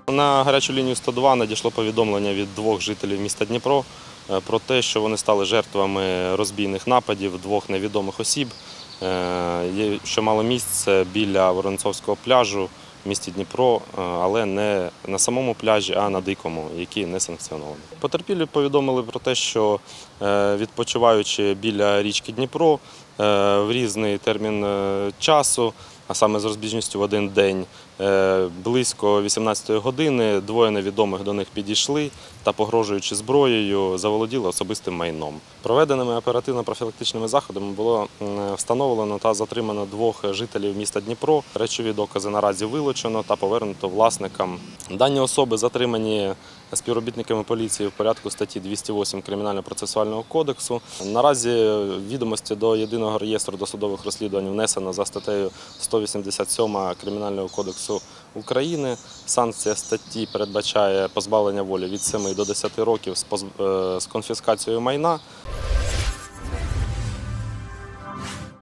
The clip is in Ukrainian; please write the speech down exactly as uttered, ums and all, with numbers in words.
На гарячу лінію сто два надійшло повідомлення від двох жителів міста Дніпро про те, що вони стали жертвами розбійних нападів двох невідомих осіб, що мало місце біля Воронцовського пляжу в місті Дніпро, але не на самому пляжі, а на Дикому, який не санкціонований. Потерпілі повідомили про те, що відпочиваючи біля річки Дніпро в різний термін часу, а саме з розбіжністю в один день, близько вісімнадцятої години двоє невідомих до них підійшли та, погрожуючи зброєю, заволоділи особистим майном. Проведеними оперативно-профілактичними заходами було встановлено та затримано двох жителів міста Дніпро. Речові докази наразі вилучено та повернуто власникам. Дані особи затримані співробітниками поліції в порядку статті двісті вісім Кримінально-процесуального кодексу. Наразі відомості до єдиного реєстру досудових розслідувань внесено за статтею сто вісімдесят сім Кримінального кодексу України. Санкція статті передбачає позбавлення волі від семи до десяти років з конфіскацією майна.